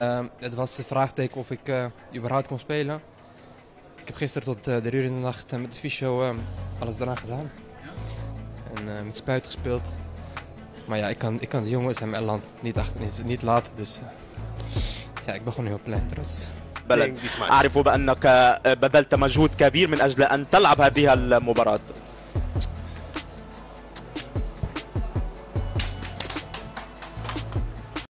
Het was de vraagteken of ik überhaupt kon spelen. Ik heb gisteren tot 3 uur in de nacht met de fysio alles eraan gedaan. En met spuit gespeeld. Maar ja, ik kan de jongens en mijn land niet laten. Dus ja, ik ben gewoon heel blij trots. أعرف بأنك بذلت مجهود كبير من أجل أن تلعب هذه المباراة.